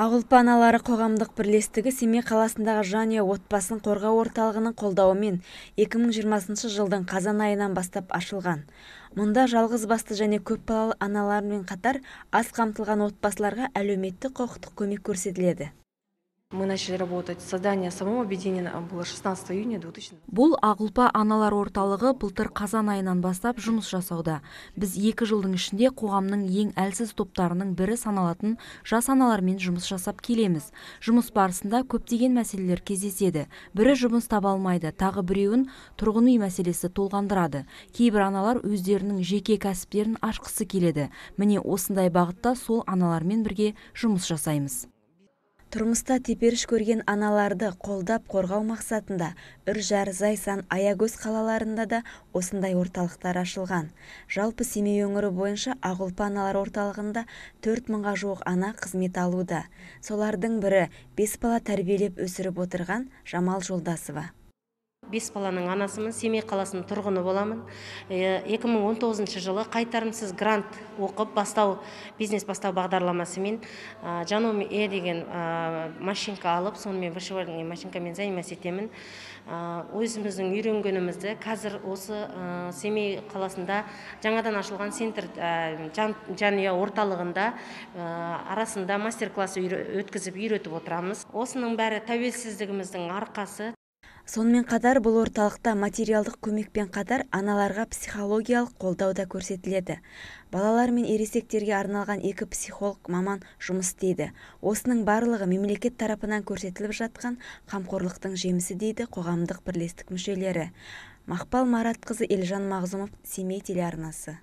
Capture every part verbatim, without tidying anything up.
Ағылпа аналары қоғамдық бірлестігі Семей қаласындағы жанұя отбасын қорғау орталығының қолдауымен екі мың жиырмасыншы жылдың қазан айынан бастап ашылған. Мұнда жалғыз басты және көпбалалы аналармен қатар аз қамтылған отбасыларға әлеуметтік құқықтық көмек көрсетіледі. Мы начали работать. Создание самого объединения было шестнадцатого июня две тысячи. Бұл Ағылпа аналар орталығы былтыр қазан айынан бастап жұмыс жасауда. Біз екі жылдың ішінде қоғамның ең әлсіз топтарының бірі саналатын жас аналармен жұмыс жасап келеміз. Жұмыс барысында көптеген мәселелер кездеседі. Бірі жұмыс таба алмайды, тағы біреуін тұрғын үй мәселесі толғандырады. Кейбір аналар өздерінің жеке кәсіптерін ашқысы келеді. Міне осындай бағытта сол аналармен бірге жұмыс жасаймыз. Тұрмыста теперіш көрген аналарды қолдап қорғау мақсатында Үржар, Зайсан, Аягөз қалаларында да осындай орталықтар ашылған. Жалпы Семей өңірі бойынша Ағылпа аналар орталығында төрт мыңға жуық ана қызмет алуда. Солардың бірі бес бала тәрбиелеп өсіріп отырған Жамал Жолдасова. Бес баланың анасымын, Семей қаласының тұрғыны боламын. екі мың он тоғызыншы жылы қайтарымсыз грант оқып, бастау, бизнес бастау бағдарламасымен Жаном Е деген машинка алып, сонымен вышивальный машинкамен займас етемін. Өзіміздің үйренгенімізді қазір осы Семей қаласында жаңадан ашылған центр жанұя орталығында арасында мастер-класс өткізіп үйретіп отырамыз. Осының бәрі тәуелсіздігіміздің арқасы. Сонымен қатар бұл орталықта материалдық көмекпен қатар аналарға психологиялық қолдау да көрсетіледі. Балалар мен ересектерге арналған екі психолог маман жұмыс істейді. Осының барлығы мемлекет тарапынан көрсетіліп жатқан қамқорлықтың жемісі дейді қоғамдық бірлестік мүшелері. Мақпал Маратқызы, Елжан Мағзұмов, Семей телеарнасы.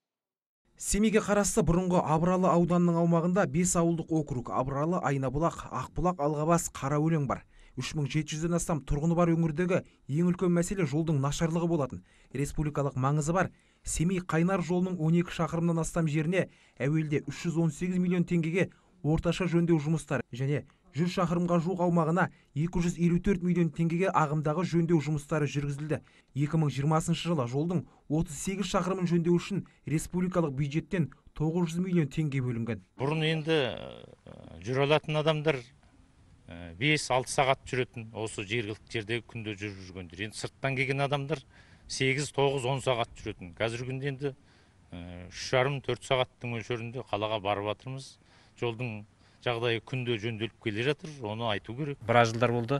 Семейге қарасты бұрынғы Абралы ауданының аумағында бес ауылдық округ Абралы, Айнабұлақ, Ақбұлақ, Алғабас, Қараөлең бар. үш мың жеті жүзден астам тұрғыны бар өңірдегі ең үлкен мәселе жолдың нашарлығы болатын. Республикалық маңызы бар Семей Қайнар жолының он екі шақырымнан астам жеріне әуелде үш жүз он сегіз миллион теңгеге орташа жөндеу жұмыстары және жүз шақырымға жуық аумағына екі жүз елу төрт миллион теңгеге ағымдағы жөндеу жұмыстары жүргізілді. екі мың жиырмасыншы жылы жолдың отыз сегіз шақырымын жөндеу үшін республикалық бюджеттен тоғыз жүз миллион теңге бөлінген. Бұрын енді жүре алатын адамдар бес алты сағат жүретін, осы жергілікті жерде күнде жүріп жүргендер. Енді сырттан келген адамдар сегіз тоғыз он сағат жүретін. Қазіргі күнде енді үш жарым төрт сағаттың мөлшерінде қалаға барып жатырмыз. Жолдың жағдайы күнде жөнделіп келе жатыр, оны айту керек. Біраз жылдар болды,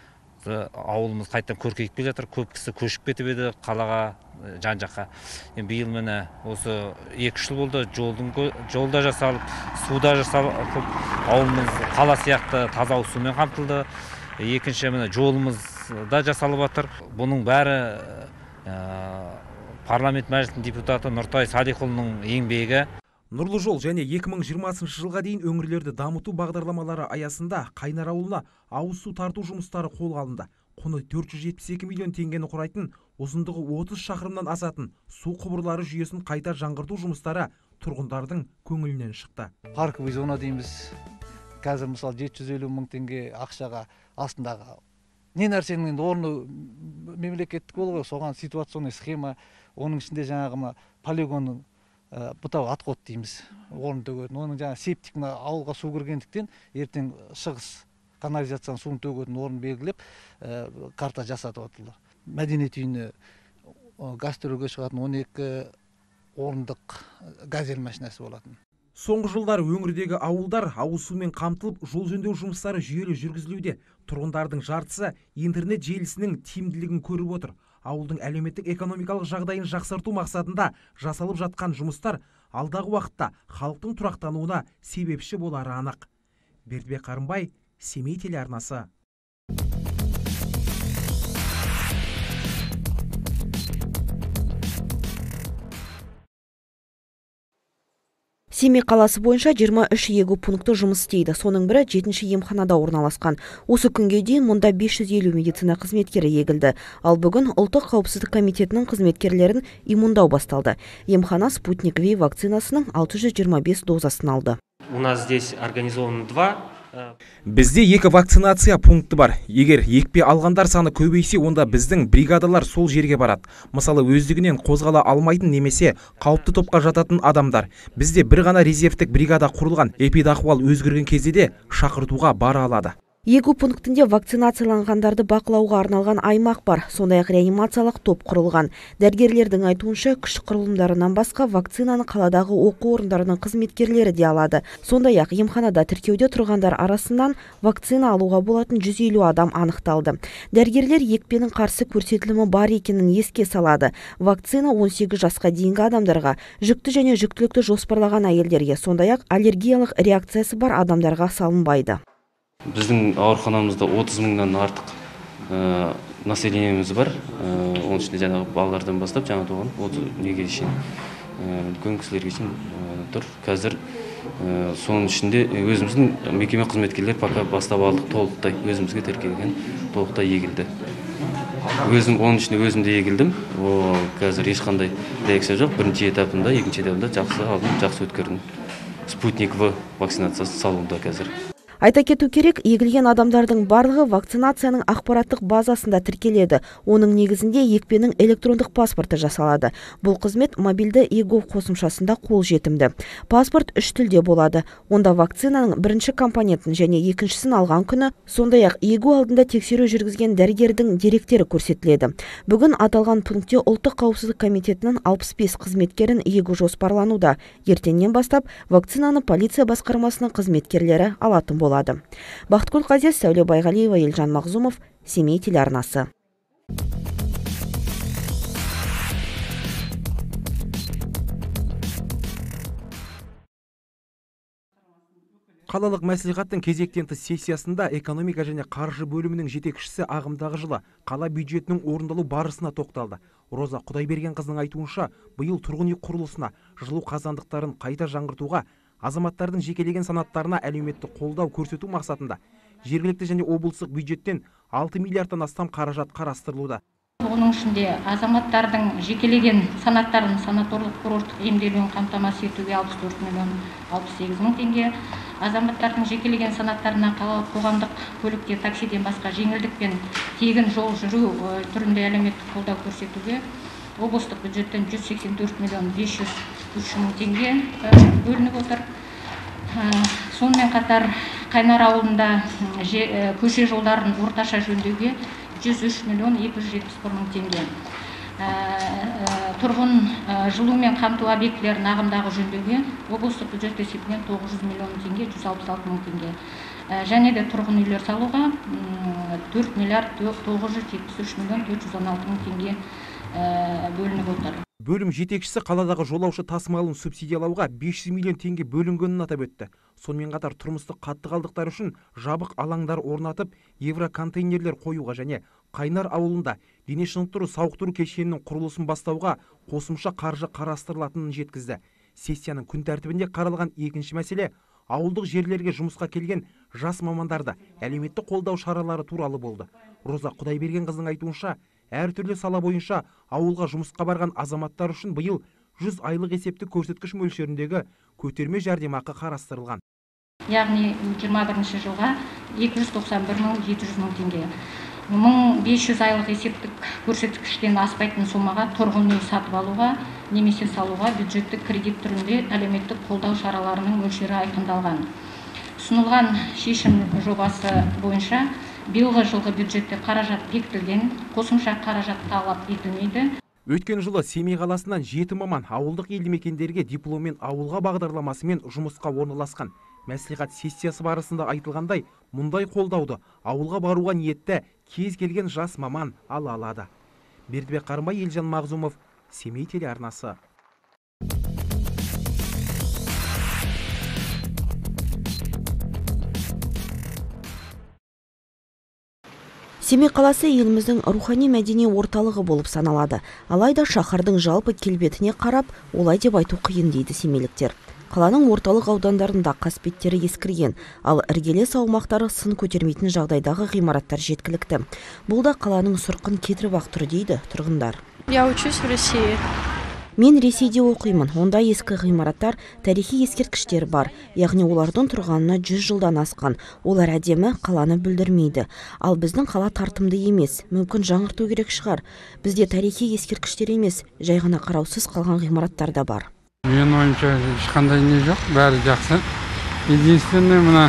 ауылымыз қайтадан көркейіп келе жатыр. Көп кісі көшіп кетіп еді қалаға, жан жаққа. Биыл міне осы екі жыл болды, жолдың жолда жасалып, суда жасалып, ауылымыз қала сияқты таза сумен қамтылды. Екінші міне жолымыз да жасалып жатыр. Бұның бәрі парламент мәжілісінің депутаты Нұртай Садиқұлының еңбегі. Нұрлы жол және екі мың жиырмасыншы жылға дейін өңірлерді дамыту бағдарламалары аясында Қайнар ауылына ауыз су тарту жұмыстары қолға алынды. Құны төрт жүз жетпіс екі миллион теңгені құрайтын, ұзындығы отыз шақырымнан асатын су құбырлары жүйесін қайта жаңғырту жұмыстары тұрғындардың көңілінен шықты. Парковый зона дейміз. Қазір мысалы жеті жүз елу мың теңге ақшаға астындағы не нәрсенің орны мемлекеттік болуы, соған ситуационный схема, оның ішінде жаңағы полигонның бұтау отход дейміз, орын төгетін. Оның жаңа септик ауылға су кіргендіктен ертең шығыс канализацияның суын төгетін орын белгілеп карта жасатып отыр. Мәдениет үйіне газ төрге шығатын он екі орындық газель машинасы болатын. Соңғы жылдары өңірдегі ауылдар ауыз сумен қамтылып, жол жөндеу жұмыстары жүйелі жүргізілуде. Тұрғындардың жартысы интернет желісінің тиімділігін көріп отыр. Ауылдың әлеуметтік экономикалық жағдайын жақсарту мақсатында жасалып жатқан жұмыстар алдағы уақытта халықтың тұрақтануына себепші болары анық. Бердібек Қарымбай, Семей телеарнасы. Семей қаласы бойынша жиырма үш егу пункті жұмыс істейді. Соның бірі жетінші емханада орналасқан. Осы күнге дейін мұнда бес жүз елу медицина қызметкері егілді. Ал бүгін ұлттық қауіпсіздік комитетінің қызметкерлерін иммундау басталды. Емхана Спутник Ви вакцинасының алты жүз жиырма бес дозасын алды. У нас здесь организовано два Бізде екі вакцинация пункті бар. Егер екпе алғандар саны көбейсе, онда біздің бригадалар сол жерге барады. Мысалы, өздігінен қозғала алмайтын немесе қауіпті топқа жататын адамдар. Бізде бір ғана резервтік бригада құрылған. Эпидахуал өзгерген кезде де шақыртуға бара алады. Егу пунктінде вакцинацияланғандарды бақылауға арналған аймақ бар, сондай-ақ реанимациялық топ құрылған. Дәрігерлердің айтуынша, күш құрылымдарынан басқа вакцинаны қаладағы оқу орындарының қызметкерлері де алады. Сондай-ақ емханада тіркеуде тұрғандар арасынан вакцина алуға болатын жүз елу адам анықталды. Дәрігерлер екпенің қарсы көрсетілімі бар екенін еске салады. Вакцина он сегіз жасқа дейінгі адамдарға, жүкті және жүктілікті жоспарлаған әйелдерге, сондай-ақ аллергиялық реакциясы бар адамдарға салынбайды. Біздің ауруханамызда отыз мыңнан артық населениеміз бар. Оның ішінде жаңағы балалардан бастап жаңа туған отыз неге шейін үлкен кісілерге шейін тұр. Қазір соның ішінде өзіміздің мекеме қызметкерлер пока бастап алдық толықтай, өзімізге тіркелген толықтай егілді. Өзім оның ішінде өзім де егілдім. Қазір ешқандай реакция жоқ. Бірінші этапында, екінші этапында жақсы алдым, жақсы өткердім. Спутник В вакцинациясы салынуда қазір. Айта кету керек, егілген адамдардың барлығы вакцинацияның ақпараттық базасында тіркеледі. Оның негізінде екпенің электрондық паспорты жасалады. Бұл қызмет мобильді егу қосымшасында қолжетімді. Паспорт үш тілде болады. Онда вакцинаның бірінші компонентін және екіншісін алған күні, сондай-ақ егу алдында тексеру жүргізген дәрігердің деректері көрсетіледі. Бүгін аталған пунктте ұлттық қауіпсіздік комитетінің алпыс бес қызметкерін егу жоспарлануда. Ертеңнен бастап вакцинаны полиция басқармасының қызметкерлері алатын болады. Бақытгүл Қазес, Сәуле Байғалиева, Елжан Мағзумов, Семей телеарнасы. Қалалық мәслихаттың кезектен тыс сессиясында экономика және қаржы бөлімінің жетекшісі ағымдағы жылы қала бюджетінің орындалу барысына тоқталды. Роза Құдайбергенқызының айтуынша, биыл тұрғын үй құрылысына, жылу қазандықтарын қайта жаңғыртуға, азаматтардың жекелеген санаттарына әлеуметтік қолдау көрсету мақсатында жергілікті және облыстық бюджеттен алты миллиардтан астам қаражат қарастырылуда. Оның ішінде азаматтардың жекелеген санаттарын санаторлық курорттық емделуін қамтамасыз етуге алпыс төрт миллион алпыс сегіз мың теңге, азаматтардың жекелеген санаттарына қалалық қоғамдық көлікте таксиден басқа жеңілдікпен тегін жол жүру түрінде әлеуметтік қолдау көрсетуге облыстық бюджеттен жүз сексен төрт миллион бес жүз үш мың теңге бөлініп отыр. Сонымен қатар Қайнар ауылында көше жолдарын орташа жөндеуге жүз үш миллион екі жүз жетпіс бір мың теңге. Тұрғын жылумен қамту объектілерін ағымдағы жөндеуге облыстық бюджет есебінен тоғыз жүз миллион теңге, жүз алпыс алты мың теңге. Және де тұрғын үйлер салуға төрт миллиард тоғыз жүз жетпіс үш миллион төрт жүз он алты мың теңге бөлініп отыр. Бөлім жетекшісі қаладағы жолаушы тасымалын субсидиялауға бес жүз миллион теңге бөлінгенін атап өтті. Сонымен қатар тұрмыстық қатты қалдықтар үшін жабық алаңдар орнатып, евроконтейнерлер қоюға және Қайнар ауылында дене шынықтыру сауықтыру кешенінің құрылысын бастауға қосымша қаржы қарастырылатынын жеткізді. Сессияның күн тәртібінде қаралған екінші мәселе ауылдық жерлерге жұмысқа келген жас мамандарды әлеуметтік қолдау шаралары туралы болды. Роза Құдайбергенқызының айтуынша, әртүрлі сала бойынша ауылға жұмысқа барған азаматтар үшін биыл жүз айлық есептік көрсеткіш мөлшеріндегі көтерме жәрдемақы қарастырылған. Яғни жиырма бірінші жылға екі жүз тоқсан бір мың жеті жүз мың теңге. мың бес жүз айлық есептік көрсеткіштен аспайтын сомаға тұрғын үй сатып алуға немесе салуға бюджеттік кредит түрінде әлеуметтік қолдау шараларының мөлшері айқындалған. Ұсынылған шешім жобасы бойынша биылғы жылғы бюджетте қаражат бекітілген, қосымша қаражат талап етілмейді. Өткен жылы Семей қаласынан жеті маман ауылдық елді мекендерге дипломмен ауылға бағдарламасымен жұмысқа орналасқан. Мәслихат сессиясы барысында айтылғандай, мұндай қолдауды ауылға баруға ниетті кез келген жас маман ала алады. Бердібек Қарымбай, Елжан Мағзумов, Семей телеарнасы. Семей қаласы еліміздің рухани мәдени орталығы болып саналады. Алайда шаһардың жалпы келбетіне қарап, олай деп айту қиын дейді семейліктер. Қаланың орталық аудандарында қасбеттері ескірген, ал іргелес аумақтары сын көтермейтін жағдайдағы ғимараттар жеткілікті. Бұл да қаланың сұрқын кетіріп ақ тұр дейді тұрғындар. Я учусь в России. Мен Ресейде оқимын. Онда ескі ғимараттар, тарихи ескерткіштер бар. Яғни олардың тұрғанына жүз жылдан асқан. Олар әдемі, қаланы бүлдірмейді. Ал біздің қала тартымды емес. Мүмкін жаңғырту керек шығар. Бізде тарихи ескерткіштер емес, жай ғана қараусыз қалған ғимараттар да бар. Мен ойымша ешқандай не жоқ, бәрі жақсы. Единственный мына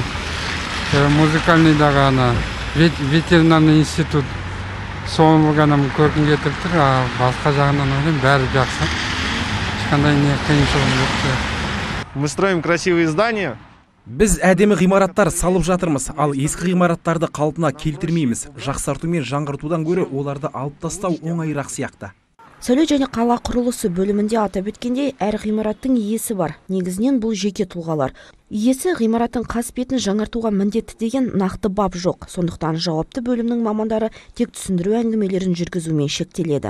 музыкальныйдағы ана ветеринарный институт соны ғана көргім кетіп тұр, басқа жағынан ойлаймын, бәрі жақсы. Ешқандай не қиыншылық жоқ. Мы строим красивые здания. Біз әдемі ғимараттар салып жатырмыз, ал ескі ғимараттарды қалпына келтірмейміз. Жақсарту мен жаңғыртудан гөрі оларды алып тастау оңайырақ сияқты. Сәулет және қала құрылысы бөлімінде атап өткендей, әр ғимараттың иесі бар. Негізінен бұл жеке тұлғалар. Иесі ғимараттың қасбетін жаңартуға міндетті деген нақты бап жоқ. Сондықтан жауапты бөлімнің мамандары тек түсіндіру әңгімелерін жүргізумен шектеледі.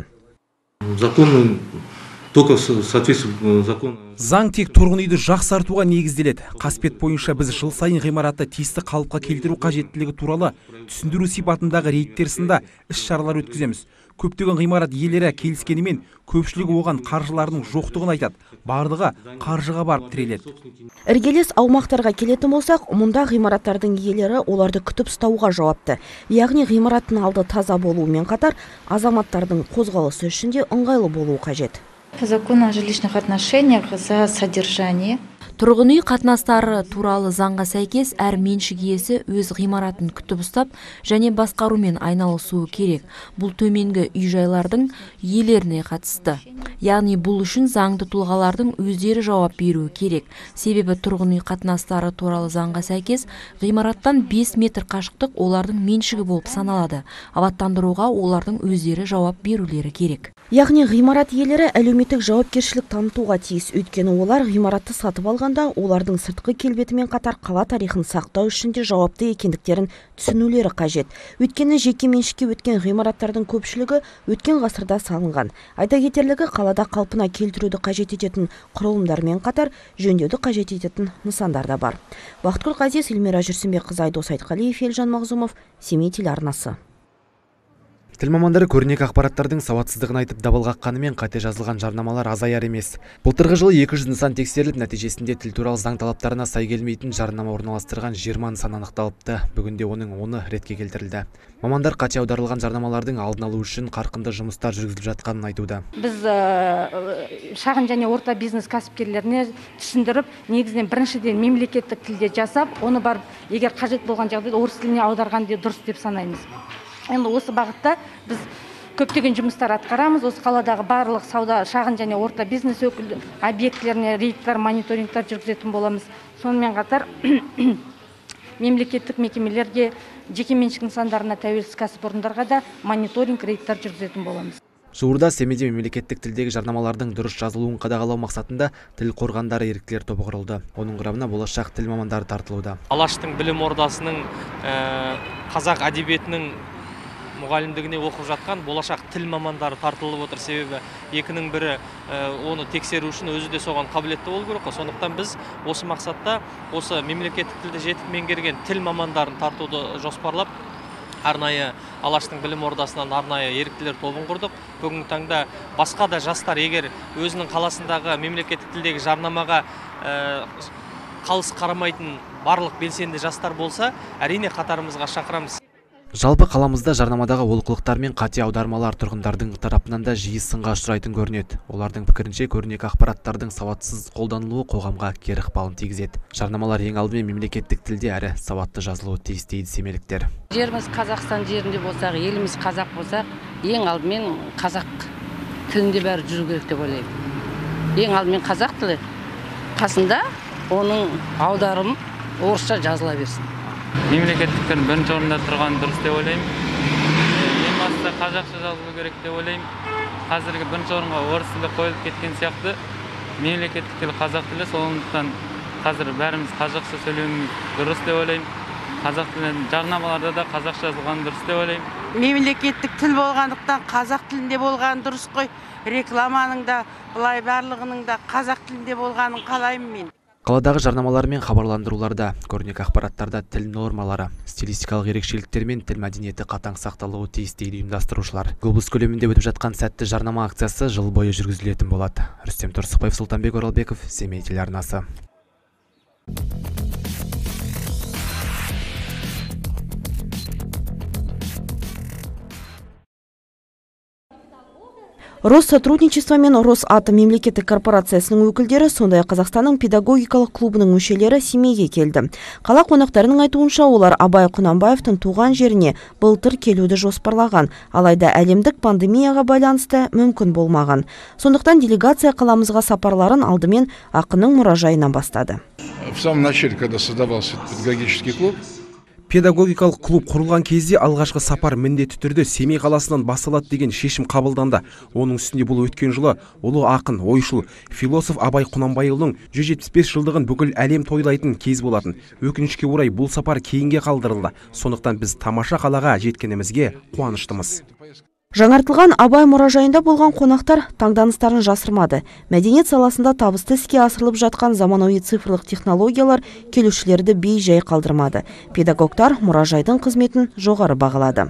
Закон только соответствует закону. Заң тек тұрғын үйді жақсартуға негізделеді. Қасбет бойынша біз жыл сайын ғимаратты тиісті қалыпқа келтіру қажеттілігі туралы түсіндіру сипатындағы рейдтер сынды іс-шаралар өткіземіз. Көптеген ғимарат иелері келіскенімен көпшілігі оған қаржылардың жоқтығын айтады. Бардығы қаржыға барып тіреледі. Іргелес аумақтарға келетін болсақ, мұнда ғимараттардың иелері оларды күтіп ұстауға жауапты. Яғни ғимараттың алды таза болуымен қатар, азаматтардың қозғалысы үшін де ыңғайлы болуы қажет. Закон о жилищных отношениях за содержание. Тұрғын үй қатынастары туралы заңға сәйкес әр меншік иесі өз ғимаратын күтіп ұстап және басқарумен айналысуы керек. Бұл төменгі үй-жайлардың иелеріне қатысты. Яғни бұл үшін заңды тұлғалардың өздері жауап беруі керек. Себебі тұрғын үй қатынастары туралы заңға сәйкес ғимараттан бес метр қашықтық олардың меншігі болып саналады. Абаттандыруға олардың өздері жауап берулері керек. Яғни ғимарат иелері әлеуметтік жауапкершілік танытуға тиіс. Өйткені олар ғимаратты сатып алғанда олардың сыртқы келбетімен қатар қала тарихын сақтау үшін де жауапты екендіктерін түсінулері қажет. Өйткені жеке меншікке өткен ғимараттардың көпшілігі өткен ғасырда салынған. Айта кетерлігі, қалада қалпына келтіруді қажет ететін құрылымдармен қатар жөндеуді қажет ететін нысандар да бар. Бақытгүл Қазес, Эльмира Жүрсінбекқызы, Айдос Айтқалиев, Елжан Мағзумов, Семей телеарнасы. Тіл мамандары көрнекі ақпараттардың сауатсыздығын айтып дабыл қаққанымен қате жазылған жарнамалар азаяр емес. Былтырғы жылы екі жүз нысан тексеріліп, нәтижесінде тіл туралы заң талаптарына сай келмейтін жарнама орналастырған жиырма нысан анықталыпты. Бүгінде оның оны ретке келтірілді. Мамандар қате аударылған жарнамалардың алдын алу үшін қарқынды жұмыстар жүргізіліп жатқанын айтуда. Біз шағын және орта бизнес кәсіпкерлеріне түсіндіріп, негізінен біріншіден мемлекеттік тілде жасап, оны барып, егер қажет болған жағдайда орыс тіліне аударған де дұрыс деп санаймыз. Енді осы бағытта біз көптеген жұмыстар атқарамыз. Осы қаладағы барлық сауда, шағын және орта бизнес өкілді объектілеріне рейдтер, мониторингтер жүргізетін боламыз. Сонымен қатар мемлекеттік мекемелерге, жеке меншік нысандарына, тәуелсіз кәсіпорындарға да мониторинг, рейдтер жүргізетін боламыз. Жуырда Семейде мемлекеттік тілдегі жарнамалардың дұрыс жазылуын қадағалау мақсатында тіл қорғандары еріктілер тобы құрылды. Оның құрамына болашақ тіл мамандары тартылуда. Алаштың білім ордасының қазақ әдебиетінің мұғалімдігіне оқып жатқан болашақ тіл мамандары тартылып отыр. Себебі екінің бірі оны тексеру үшін өзі де соған қабілетті болу керек. Сондықтан біз осы мақсатта осы мемлекеттік тілді жетік меңгерген тіл мамандарын тартуды жоспарлап, арнайы Алаштың білім ордасынан арнайы еріктілер тобын құрдық. Бүгінгі таңда басқа да жастар егер өзінің қаласындағы мемлекеттік тілдегі жарнамаға қалыс қарамайтын барлық белсенді жастар болса, әрине қатарымызға шақырамыз. Жалпы қаламызда жарнамадағы олқылықтар мен қате аудармалар тұрғындардың тарапынан да жиі сынға ұшырайтын көрінеді. Олардың пікірінше көрнекі ақпараттардың сауатсыз қолданылуы қоғамға кері ықпалын тигізеді. Жарнамалар ең алдымен мемлекеттік тілде әрі сауатты жазылуы тиіс дейді семейліктер. Жеріміз Қазақстан жерінде болсақ, еліміз қазақ болсақ, ең алдымен қазақ тілінде бәрі жүру керек деп ойлаймын. Ең алдымен қазақ тілі, қасында оның аударым орысша жазыла берсін. Мемлекеттік тіл бірінші орында тұрған дұрыс деп ойлаймын. Ең басты қазақша жазылу керек деп ойлаймын. Қазіргі бірінші орынға орыс тілі қойылып кеткен сияқты, мемлекеттік тіл қазақ тілі, сондықтан қазір бәріміз қазақша сөйлеуіміз дұрыс деп ойлаймын. Қазақ тілін жарнамаларда да қазақша жазылған дұрыс деп ойлаймын. Мемлекеттік тіл болғандықтан қазақ тілінде болған дұрыс қой. Рекламаның да, былай барлығының да қазақ тілінде болғанын қалаймын мен. Қаладағы жарнамалар мен хабарландыруларда, көрнекі ақпараттарда тіл нормалары, стилистикалық ерекшеліктер мен тіл мәдениеті қатаң сақталуы тиіс дейді ұйымдастырушылар. Глобус көлемінде өтіп жатқан сәтті жарнама акциясы жыл бойы жүргізілетін болады. Рүстем Тұрсықбаев, Сұлтанбек Оралбеков, Семей телеарнасы. Россотрудничество мен Росатом мемлекеттік корпорациясының өкілдері, сондай Қазақстанның педагогикалық клубының мүшелері Семейге келді. Қала қонақтарының айтуынша, олар Абай Құнанбаевтың туған жеріне былтыр келуді жоспарлаған, алайда әлемдік пандемияға байланысты мүмкін болмаған. Сондықтан делегация қаламызға сапарларын алдымен ақынның мұражайынан бастады. В самом начале, когда создавался педагогический клуб, Педагогикалық клуб құрылған кезде алғашқы сапар міндетті түрде Семей қаласынан басталады деген шешім қабылданды. Оның үстінде бұл өткен жылы ұлы ақын, ойшыл, философ Абай Құнанбайұлының жүз жетпіс бес жылдығын бүкіл әлем тойлайтын кез болатын. Өкінішке орай бұл сапар кейінге қалдырылды. Сондықтан біз тамаша қалаға жеткенімізге қуаныштымыз. Жаңартылған Абай мұражайында болған қонақтар таңданыстарын жасырмады. Мәдениет саласында табысты іске асырылып жатқан заманауи цифрлық технологиялар келушілерді бей-жай қалдырмады. Педагогтар мұражайдың қызметін жоғары бағалады.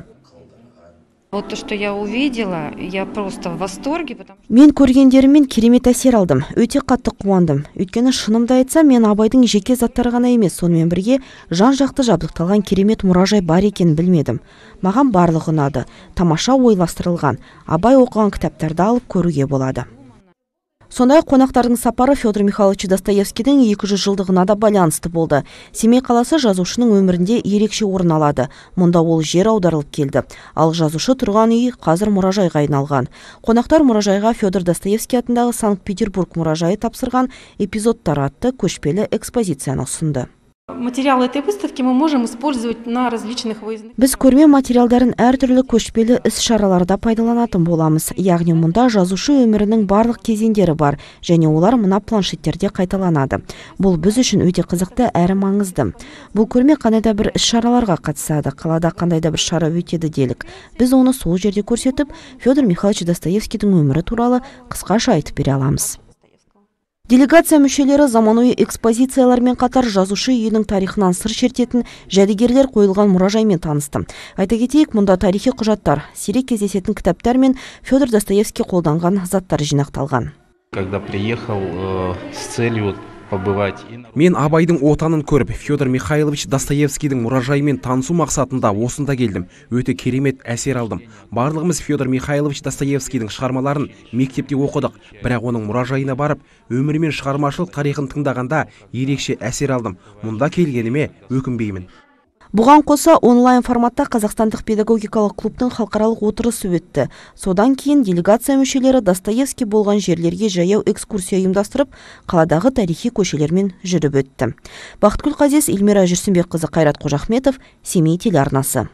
Вот то, что я увидела, я просто в восторге. Мен көргендеріммен керемет әсер алдым. Өте қатты қуандым. Өйткені шынымды айтсам, мен Абайдың жеке заттары ғана емес, сонымен бірге жан-жақты жабдықталған керемет мұражай бар екенін білмедім. Маған барлығы ұнады. Тамаша ойластырылған. Абай оқыған кітаптарды алып көруге болады. Сондай қонақтардың сапары Федор Михайлович Достоевскийдің екі жүз жылдығына да байланысты болды. Семей қаласы жазушының өмірінде ерекше орын алады. Мұнда ол жер аударылып келді. Ал жазушы тұрған үй қазір мұражайға айналған. Қонақтар мұражайға Федор Достоевский атындағы Санкт-Петербург мұражайы тапсырған эпизодтар атты көшпелі экспозицияны ұсынды. Материалы этой выставки мы можем использовать на различных выездных. Біз көрме материалдарын әртүрлі көшпелі іс-шараларда пайдаланатын боламыз. Яғни мұнда жазушы өмірінің барлық кезеңдері бар, және олар мына планшеттерде қайталанады. Бұл біз үшін өте қызықты әрі маңызды. Бұл көрме қандай да бір іс-шараларға қатысады, қалада қандай да бір шара өтеді делік. Біз оны сол жерде көрсетіп, Федор Михайлович Достоевскийдің өмірі туралы қысқаша айтып бере аламыз. Делегация мүшелері заманауи экспозициялармен қатар жазушы үйінің тарихынан сыр шертетін жәдігерлер қойылған мұражаймен танысты. Айта кетейік, мұнда тарихи құжаттар, сирек кездесетін кітаптар мен Федор Достоевский қолданған заттар жинақталған. Когда приехал э, с целью побывать. Мен Абайдың отанын көріп, Федор Михайлович Достоевскийдің мұражайымен танысу мақсатында осында келдім. Өте керемет әсер алдым. Барлығымыз Федор Михайлович Достоевскийдің шығармаларын мектепте оқыдық, бірақ оның мұражайына барып, өмірі мен шығармашылық тарихын тыңдағанда ерекше әсер алдым. Мұнда келгеніме өкінбеймін. Бұған қоса онлайн форматта Қазақстандық педагогикалық клубтың халықаралық отырысы өтті. Содан кейін делегация мүшелері Достоевский болған жерлерге жаяу экскурсия ұйымдастырып, қаладағы тарихи көшелермен жүріп өтті. Бақытгүл Қазес, Эльмира Жүрсінбекқызы, Қайрат Қожахметов, Семей телеарнасы.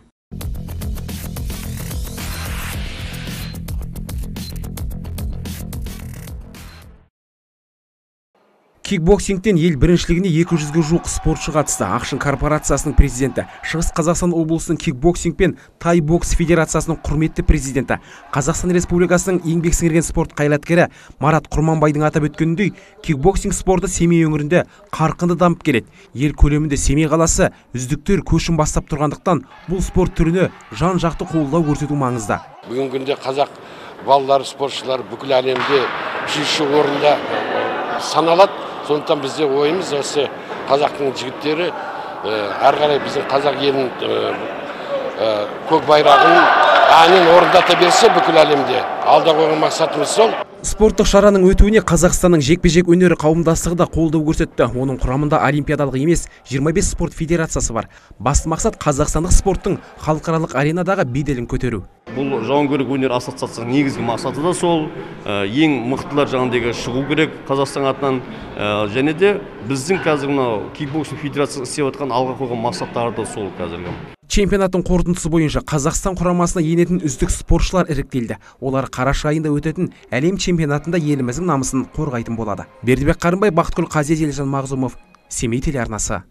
Кикбоксингтен ел біріншілігіне екі жүзге жуық спортшы қатысты. Ақшын корпорациясының президенті, Шығыс Қазақстан облысының кикбоксинг пен тай бокс федерациясының құрметті президенті, Қазақстан Республикасының еңбек сіңірген спорт қайраткері Марат Құрманбайдың атап өткеніндей, кикбоксинг спорты Семей өңірінде қарқынды дамып келеді. Ел көлемінде Семей қаласы үздіктер көшін бастап тұрғандықтан, бұл спорт түріне жан-жақты қолдау көрсету маңызды. Бүгінгі күнде қазақ балалар спортшылар бүкіл әлемде үшінші орында саналады. Сондықтан бізде ойымыз осы қазақтың жігіттері әрі қарай біздің қазақ елінің көк байрағын әнін орындата берсе бүкіл әлемде. Алда қойған мақсатымыз сол. Спорттық шараның өтуіне Қазақстанның жекпе-жек өнері қауымдастығы да қолдау көрсетті. Оның құрамында олимпиадалық емес жиырма бес спорт федерациясы бар. Басты мақсат қазақстандық спорттың халықаралық аренадағы беделін көтеру. Бұл жауынгерлік өнер ассоциациясының негізгі мақсаты да сол. Ең мықтылар жағындегі шығу керек Қазақстан атынан, және де біздің қазір мынау кикбоксинг федерациясы істеп жатқан алға қойған мақсаттары да сол қазіргі. Чемпионаттың қорытындысы бойынша Қазақстан құрамасына енетін үздік спортшылар іріктелді. Олар қараша айында өтетін әлем чемпионатында еліміздің намысын қорғайтын болады. Бердібек Қарынбай, Бақытгүл Қазес, Елжан Мағзумов, Семей телеарнасы.